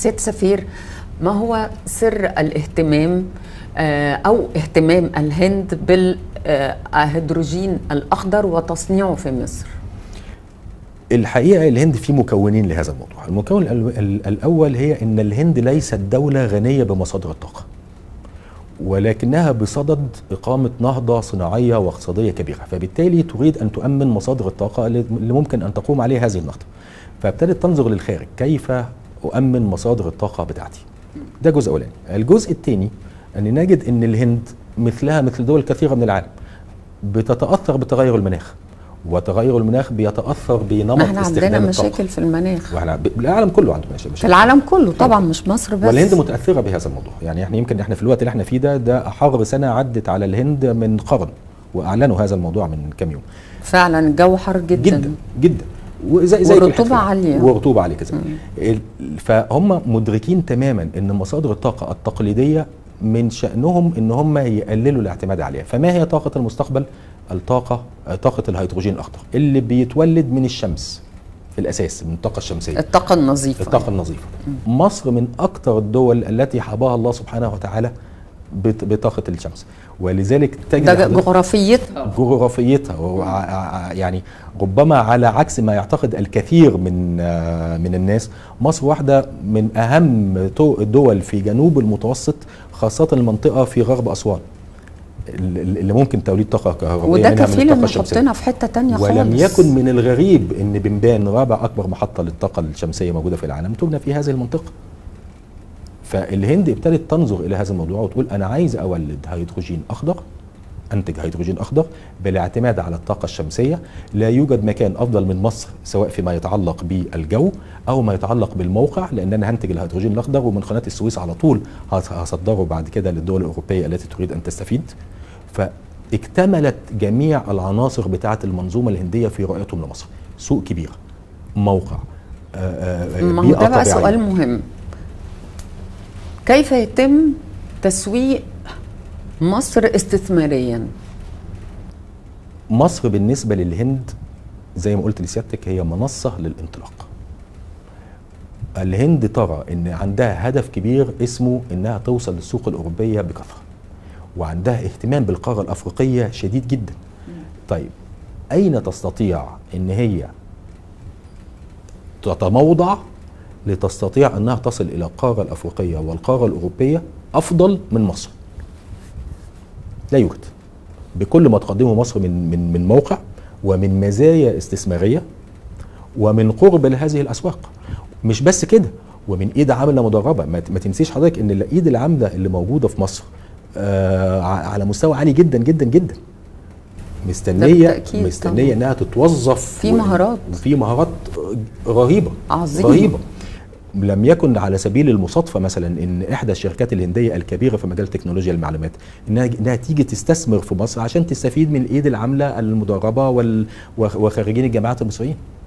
سيادة السفير، ما هو سر الاهتمام أو اهتمام الهند بالهيدروجين الأخضر وتصنيعه في مصر؟ الحقيقة الهند في مكونين لهذا الموضوع. المكون الأول هي أن الهند ليست دولة غنية بمصادر الطاقة، ولكنها بصدد إقامة نهضة صناعية واقتصادية كبيرة، فبالتالي تريد أن تؤمن مصادر الطاقة اللي ممكن أن تقوم عليها هذه النهضة. فابتدت تنظر للخارج، كيف أؤمن مصادر الطاقة بتاعتي؟ ده جزء أولاني. الجزء الثاني أن نجد أن الهند مثلها مثل دول كثيرة من العالم بتتأثر بتغير المناخ، وتغير المناخ بيتأثر بنمط استخدام الطاقة. احنا عندنا مشاكل في المناخ، العالم كله عنده مشاكل في العالم كله طبعا، مش مصر بس. والهند متأثرة بهذا الموضوع. يعني احنا يمكن في الوقت اللي احنا فيه ده أحر سنة عدت على الهند من قرن، وأعلنوا هذا الموضوع من كام يوم. فعلا الجو حر جدا جدا جدا، ورطوبة عالية، ورطوبة عالية كذا. فهم مدركين تماما ان مصادر الطاقة التقليدية من شأنهم ان هم يقللوا الاعتماد عليها. فما هي طاقة المستقبل؟ طاقة الهيدروجين الأخضر اللي بيتولد من الشمس في الأساس، من الطاقة الشمسية، الطاقة النظيفة. الطاقة النظيفة. مصر من أكثر الدول التي حباها الله سبحانه وتعالى بطاقة الشمس، ولذلك تجد ده جغرافيتها يعني ربما على عكس ما يعتقد الكثير من الناس، مصر واحدة من أهم الدول في جنوب المتوسط، خاصة المنطقة في غرب أسوان اللي ممكن توليد طاقة كهربائية، وده كفيل ان يحطنا في حتة تانية خالص. ولم يكن من الغريب ان بنبان رابع اكبر محطة للطاقة الشمسية موجودة في العالم تبنى في هذه المنطقة. فالهند ابتدت تنظر الى هذا الموضوع وتقول انا عايز اولد هيدروجين اخضر، انتج هيدروجين اخضر بالاعتماد على الطاقة الشمسية. لا يوجد مكان افضل من مصر سواء فيما يتعلق بالجو او ما يتعلق بالموقع، لان انا هنتج الهيدروجين الاخضر ومن قناة السويس على طول هصدره بعد كده للدول الاوروبية التي تريد ان تستفيد. فاكتملت جميع العناصر بتاعة المنظومة الهندية في رؤيتهم لمصر. سوق كبير، موقع، ما هو ده بقى سؤال مهم. كيف يتم تسويق مصر استثماريا؟ مصر بالنسبة للهند زي ما قلت لسيادتك هي منصة للانطلاق. الهند ترى ان عندها هدف كبير اسمه انها توصل للسوق الأوروبية بكثرة، وعندها اهتمام بالقارة الأفريقية شديد جدا. طيب أين تستطيع أن هي تتموضع لتستطيع أنها تصل إلى القارة الأفريقية والقارة الأوروبية أفضل من مصر؟ لا يوجد. بكل ما تقدمه مصر من موقع ومن مزايا استثمارية ومن قرب لهذه الأسواق. مش بس كده، ومن إيد عاملة مدربة. ما تنسيش حضرتك أن الإيد العاملة اللي موجودة في مصر على مستوى عالي جدا جدا جدا، مستنيه انها تتوظف في مهارات رهيبه عظيمة. رهيبه. لم يكن على سبيل المصادفه مثلا ان احدى الشركات الهنديه الكبيره في مجال تكنولوجيا المعلومات انها تيجي تستثمر في مصر عشان تستفيد من الايد العامله المدربه وخريجين الجامعات المصريين.